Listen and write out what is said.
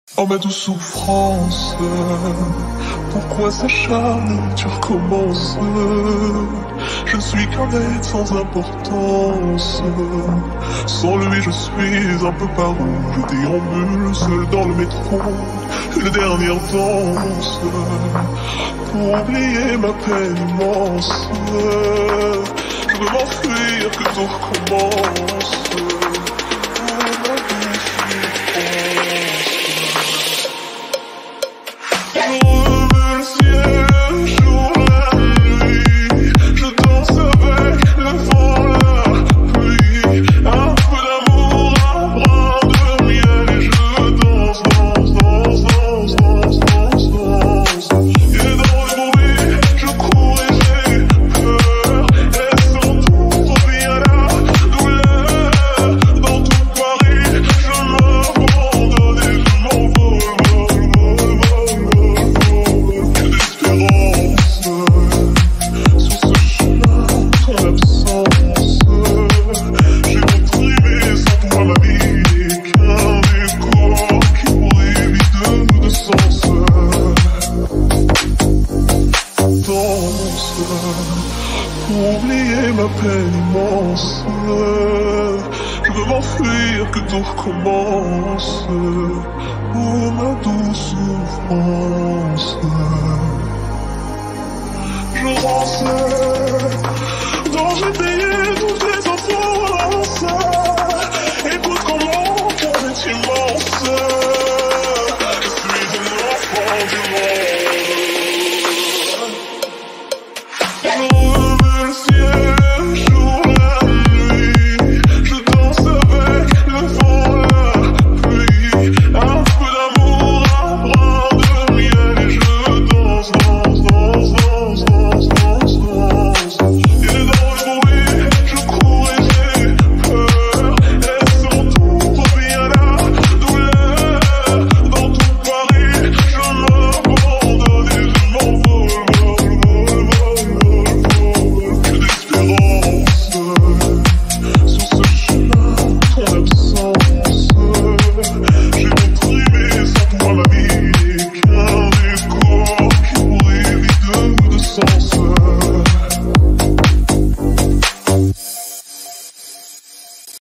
Oh ma douce souffrance, pourquoi s'acharner, tu recommences. Je ne suis qu'un être sans importance. Sans lui je suis un peu paro. Je déambule seul dans le métro, une dernière danse pour oublier ma peine immense. Je veux m'enfuir, que tout recommence. Pour oublier ma peine immense, je veux m'enfuir, que tout recommence. Oh ma douce souffrance.